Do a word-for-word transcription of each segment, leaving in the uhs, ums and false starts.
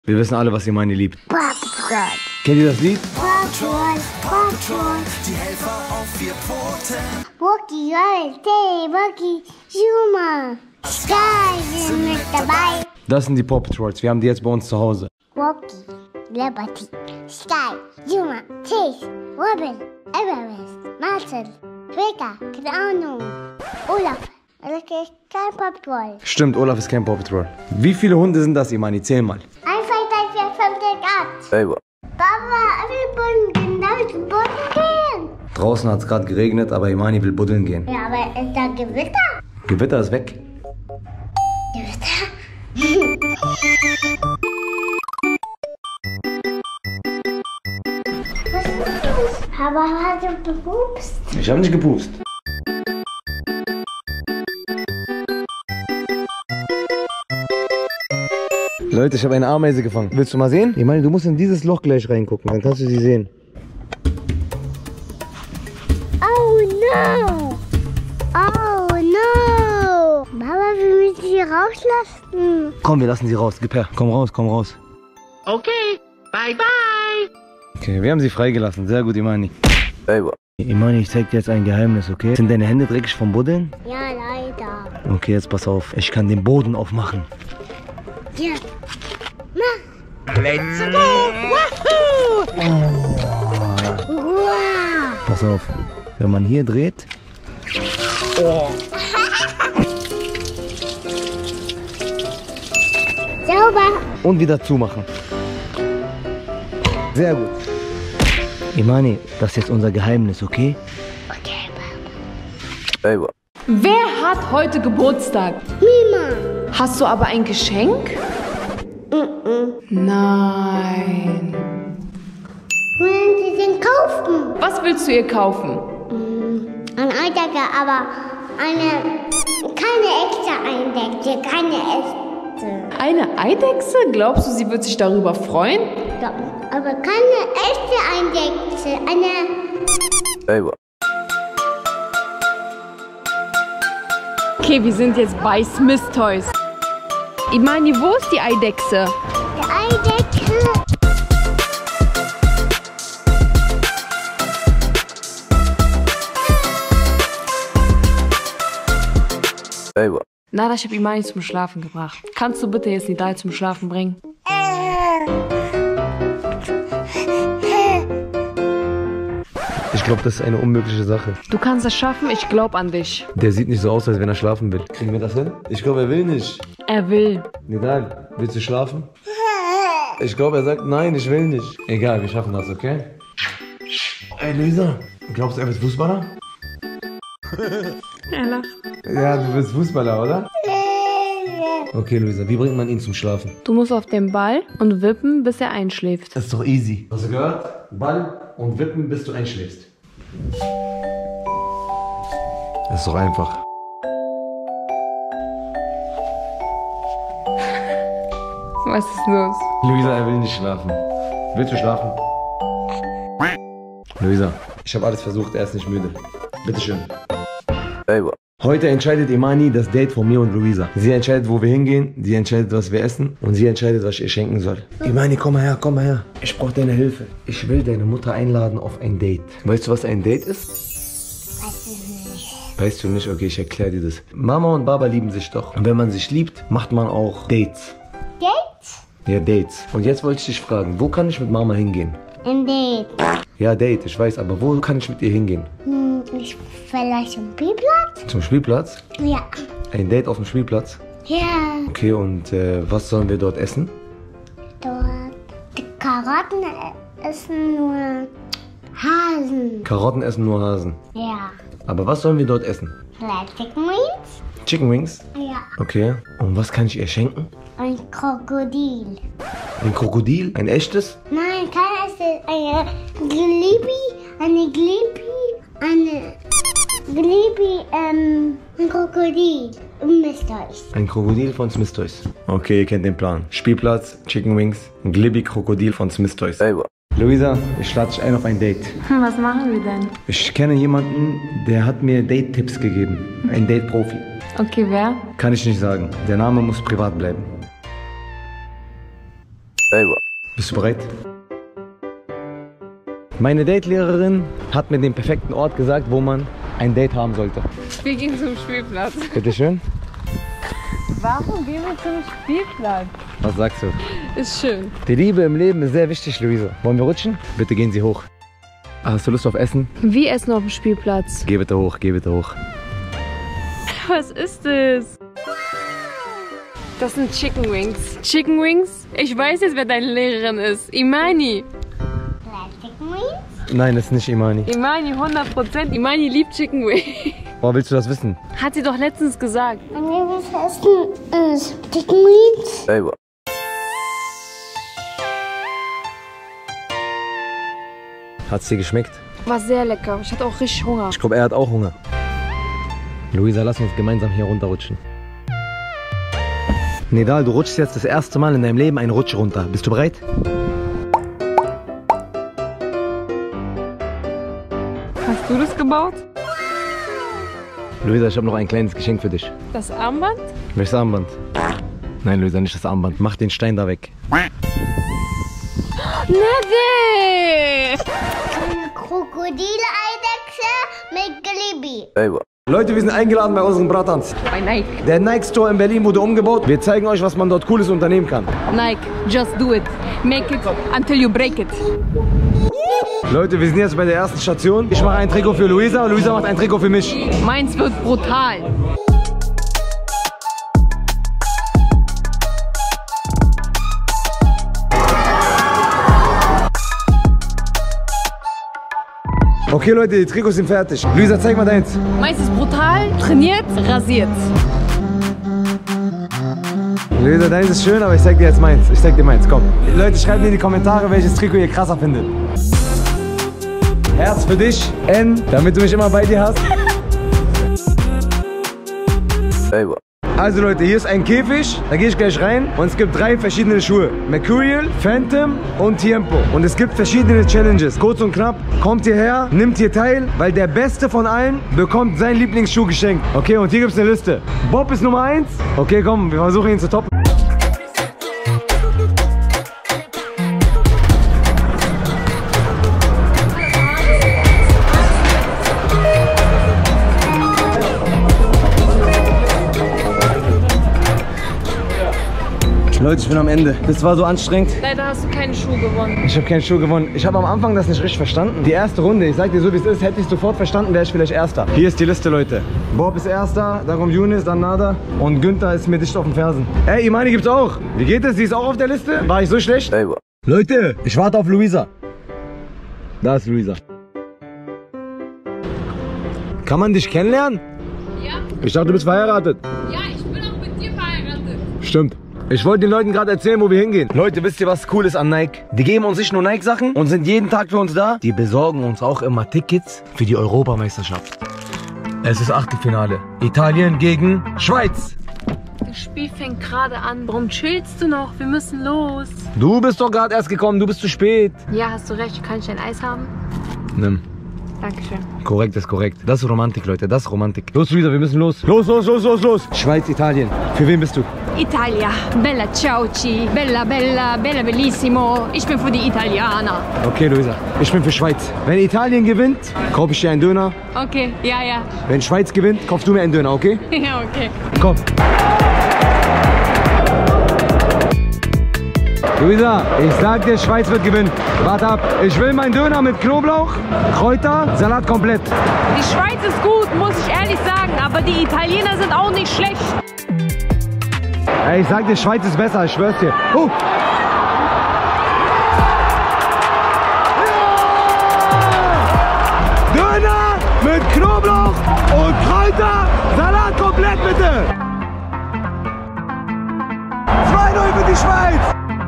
Wir wissen alle, was Imani liebt. Paw Patrol. Kennt ihr das Lied? Paw Patrol, Paw Patrol. Die Helfer auf vier Pfoten. Wookie, Roll, Teddy, Wookie, Zuma. Sky sind mit dabei. Das sind die Paw Patrols. Wir haben die jetzt bei uns zu Hause. Wookie, Liberty, Sky, Zuma, Chase, Robin, Everest, Marcel, Rika, keine Ahnung, Olaf. Das ist kein Paw Patrol. Stimmt, Olaf ist kein Paw Patrol. Wie viele Hunde sind das, Imani? Zähl mal. eins, zwei, drei, vier, fünf, sechs, acht. Ey, Papa, ich will buddeln gehen. Darf ich buddeln gehen? draußen hat es gerade geregnet, aber Imani will buddeln gehen. Ja, aber ist da Gewitter? Gewitter ist weg. Gewitter? Was ist das? Papa, hast du gepupst? Ich habe nicht gepupst. Leute, ich habe eine Ameise gefangen. Willst du mal sehen? Ich meine, du musst in dieses Loch gleich reingucken, dann kannst du sie sehen. Oh no! Oh no! Mama, wir müssen sie rauslassen. Komm, wir lassen sie raus. Gib her. Komm raus, komm raus. Okay, bye bye. Okay, wir haben sie freigelassen. Sehr gut, Imani. Imani, ich zeig dir jetzt ein Geheimnis, okay? Sind deine Hände dreckig vom Buddeln? Ja, leider. Okay, jetzt pass auf. Ich kann den Boden aufmachen. Ja. Let's go. Wahoo! Wow! Pass auf. Wenn man hier dreht, Sauber. und wieder zumachen. Sehr gut. Imani, das ist jetzt unser Geheimnis, okay? Okay, Papa. Wer hat heute Geburtstag? Mima. Hast du aber ein Geschenk? Nein. Wollen Sie den kaufen? Was willst du ihr kaufen? Ein Eidechse, aber eine, keine extra Eidechse, keine echte. Eine Eidechse? Glaubst du, sie wird sich darüber freuen? Ja, aber keine echte Eidechse, eine... Okay, wir sind jetzt bei Smith Toys. Imani, wo ist die Eidechse? Die Eidechse. Nada, ich habe Imani zum Schlafen gebracht. Kannst du bitte jetzt Nidal zum Schlafen bringen? Ich glaube, das ist eine unmögliche Sache. Du kannst es schaffen, ich glaube an dich. Der sieht nicht so aus, als wenn er schlafen will. Kriegen wir das hin? Ich glaube, er will nicht. Er will. Nidal, willst du schlafen? Ich glaube, er sagt, nein, ich will nicht. Egal, wir schaffen das, okay? Ey, Luisa, glaubst du, er wird Fußballer? Er lacht. Ja, du bist Fußballer, oder? Okay, Luisa, wie bringt man ihn zum Schlafen? Du musst auf den Ball und wippen, bis er einschläft. Das ist doch easy. Hast du gehört? Ball und wippen, bis du einschläfst. Das ist doch einfach. Was ist los? Luisa, er will nicht schlafen. Willst du schlafen? Luisa, ich habe alles versucht, er ist nicht müde. Bitteschön. Heute entscheidet Imani das Date von mir und Luisa. Sie entscheidet, wo wir hingehen, sie entscheidet, was wir essen und sie entscheidet, was ich ihr schenken soll. Imani, komm mal her, komm mal her. Ich brauche deine Hilfe. Ich will deine Mutter einladen auf ein Date. Weißt du, was ein Date ist? Weiß ich nicht. Weißt du nicht? Okay, ich erkläre dir das. Mama und Baba lieben sich doch. Und wenn man sich liebt, macht man auch Dates. Date? Ja, Dates. Und jetzt wollte ich dich fragen, wo kann ich mit Mama hingehen? Ein Date. Ja, Date, ich weiß, aber wo kann ich mit ihr hingehen? Hm, ich vielleicht am Spielplatz? Zum Spielplatz? Ja. Ein Date auf dem Spielplatz? Ja. Okay, und äh, was sollen wir dort essen? Dort. Die Karotten essen nur Hasen. Karotten essen nur Hasen. Ja. Aber was sollen wir dort essen? Vielleicht Chicken Wings? Chicken Wings? Ja. Okay. Und was kann ich ihr schenken? Ein Krokodil. Ein Krokodil? Ein echtes? Nein, kein erstes. Eine Glibi, eine Glibi, eine Glibi, ähm, ein Krokodil. Misst euch. Ein Krokodil von Smith Toys. Okay, ihr kennt den Plan. Spielplatz, Chicken Wings, ein Glibby-Krokodil von Smith Toys. Luisa, ich lade dich ein auf ein Date. Was machen wir denn? Ich kenne jemanden, der hat mir Date-Tipps gegeben. Ein Date-Profi. Okay, wer? Kann ich nicht sagen. Der Name muss privat bleiben. Bist du bereit? Meine Date-Lehrerin hat mir den perfekten Ort gesagt, wo man ein Date haben sollte. Wir gehen zum Spielplatz. Bitte schön. Warum gehen wir zum Spielplatz? Was sagst du? Ist schön. Die Liebe im Leben ist sehr wichtig, Luisa. Wollen wir rutschen? Bitte gehen Sie hoch. Hast du Lust auf Essen? Wie essen auf dem Spielplatz? Geh bitte hoch, geh bitte hoch. Was ist das? Das sind Chicken Wings. Chicken Wings? Ich weiß jetzt, wer deine Lehrerin ist. Imani. Chicken Wings? Nein, das ist nicht Imani. Imani, hundert Prozent. Imani liebt Chicken Wings. Woher willst du das wissen? Hat sie doch letztens gesagt. Und wir essen ist Chicken Wings. Hat's dir geschmeckt? War sehr lecker. Ich hatte auch richtig Hunger. Ich glaube, er hat auch Hunger. Luisa, lass uns gemeinsam hier runterrutschen. Nidal, du rutschst jetzt das erste Mal in deinem Leben einen Rutsch runter. Bist du bereit? Hast du das gebaut? Luisa, ich habe noch ein kleines Geschenk für dich. Das Armband? Welches Armband? Nein, Luisa, nicht das Armband. Mach den Stein da weg. Nede! Eine Krokodile-Eidechse mit Glibi. Leute, wir sind eingeladen bei unseren Bratans. Bei Nike. Der Nike Store in Berlin wurde umgebaut. Wir zeigen euch, was man dort Cooles unternehmen kann. Nike, just do it. Make it until you break it. Leute, wir sind jetzt bei der ersten Station. Ich mache ein Trikot für Luisa, Luisa macht ein Trikot für mich. Meins wird brutal. Okay Leute, die Trikots sind fertig. Luisa, zeig mal deins. Meins ist brutal, trainiert, rasiert. Luisa, deins ist schön, aber ich zeig dir jetzt meins. Ich zeig dir meins, komm. Leute, schreibt mir in die Kommentare, welches Trikot ihr krasser findet. Herz für dich, N, damit du mich immer bei dir hast. Also Leute, hier ist ein Käfig, da gehe ich gleich rein und es gibt drei verschiedene Schuhe. Mercurial, Phantom und Tiempo. Und es gibt verschiedene Challenges. Kurz und knapp, kommt hierher, nimmt hier teil, weil der Beste von allen bekommt seinen Lieblingsschuh geschenkt. Okay, und hier gibt es eine Liste. Bob ist Nummer eins. Okay, komm, wir versuchen ihn zu toppen. Leute, ich bin am Ende. Das war so anstrengend. Leider hast du keinen Schuh gewonnen. Ich habe keinen Schuh gewonnen. Ich habe am Anfang das nicht richtig verstanden. Die erste Runde, ich sag dir so wie es ist, hätte ich sofort verstanden, wäre ich vielleicht Erster. Hier ist die Liste, Leute. Bob ist Erster, dann kommt Younes, dann Nada und Günther ist mir dicht auf den Fersen. Ey, Imani gibt's auch. Wie geht es? Sie ist auch auf der Liste? War ich so schlecht? Hey, Leute, ich warte auf Luisa. Da ist Luisa. Kann man dich kennenlernen? Ja. Ich dachte, du bist verheiratet. Ja, ich bin auch mit dir verheiratet. Stimmt. Ich wollte den Leuten gerade erzählen, wo wir hingehen. Leute, wisst ihr, was cool ist an Nike? Die geben uns nicht nur Nike-Sachen und sind jeden Tag für uns da. Die besorgen uns auch immer Tickets für die Europameisterschaft. Es ist Achtelfinale. Italien gegen Schweiz. Das Spiel fängt gerade an. Warum chillst du noch? Wir müssen los. Du bist doch gerade erst gekommen, du bist zu spät. Ja, hast du recht. Kann ich ein Eis haben? Nimm. Dankeschön. Korrekt ist korrekt. Das ist Romantik, Leute. Das ist Romantik. Los, Luisa, wir müssen los. Los, los, los, los, los. Schweiz, Italien. Für wen bist du? Italia. Bella ciauci. Bella, bella, bella, bellissimo. Ich bin für die Italiener. Okay, Luisa. Ich bin für Schweiz. Wenn Italien gewinnt, kaufe ich dir einen Döner. Okay, ja, ja. Wenn Schweiz gewinnt, kaufst du mir einen Döner, okay? Ja, okay. Komm. Luisa, ich sag dir, Schweiz wird gewinnen. Warte ab. Ich will meinen Döner mit Knoblauch, Kräuter, Salat komplett. Die Schweiz ist gut, muss ich ehrlich sagen, aber die Italiener sind auch nicht schlecht. Ey, ich sag dir, Schweiz ist besser, ich schwör's dir. Oh. Döner mit Knoblauch und Kräuter, Salat komplett bitte. zwei null für die Schweiz.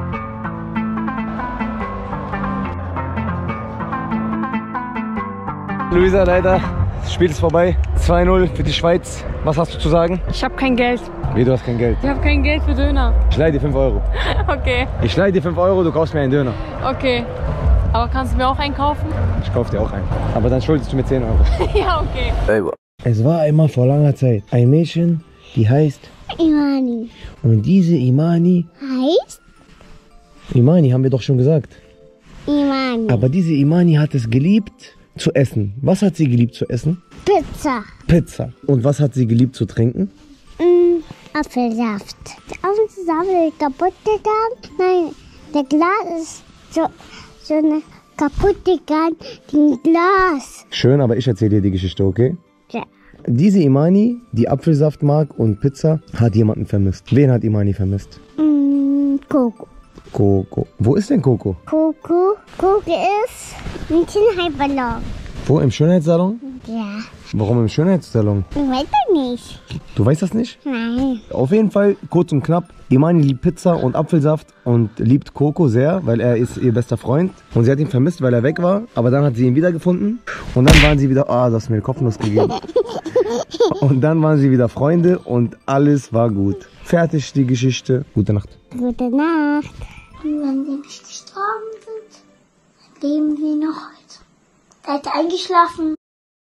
Luisa, leider, das Spiel ist vorbei. zwei null für die Schweiz. Was hast du zu sagen? Ich habe kein Geld. Wie, du hast kein Geld? Ich habe kein Geld für Döner. Ich leihe dir fünf Euro. Okay. Ich leihe dir fünf Euro, du kaufst mir einen Döner. Okay. Aber kannst du mir auch einen kaufen? Ich kauf dir auch einen. Aber dann schuldest du mir zehn Euro. Ja, okay. Es war einmal vor langer Zeit ein Mädchen, die heißt Imani. Und diese Imani Heißt? Imani, haben wir doch schon gesagt. Imani. Aber diese Imani hat es geliebt zu essen. Was hat sie geliebt zu essen? Pizza. Pizza. Und was hat sie geliebt zu trinken? Mm, Apfelsaft. Der Apfelsaft ist kaputt gegangen. Nein, der Glas ist so, so eine kaputt gegangen. Den Glas. Schön, aber ich erzähle dir die Geschichte, okay? Ja. Diese Imani, die Apfelsaft mag und Pizza, hat jemanden vermisst. Wen hat Imani vermisst? Mm, Coco. Coco. Wo ist denn Coco? Coco. Coco ist ein Schönheitsballon. Wo, im Schönheitssalon? Ja. Warum im Schönheitssalon? Ich weiß das nicht. Du weißt das nicht? Nein. Auf jeden Fall, kurz und knapp, Imani liebt Pizza und Apfelsaft und liebt Coco sehr, weil er ist ihr bester Freund. Und sie hat ihn vermisst, weil er weg war, aber dann hat sie ihn wiedergefunden. Und dann waren sie wieder, ah, du hast mir den Kopfnuss gegeben. Und dann waren sie wieder Freunde und alles war gut. Fertig die Geschichte. Gute Nacht. Gute Nacht. Und wenn sie nicht gestorben sind, leben sie noch heute. Er hat eingeschlafen.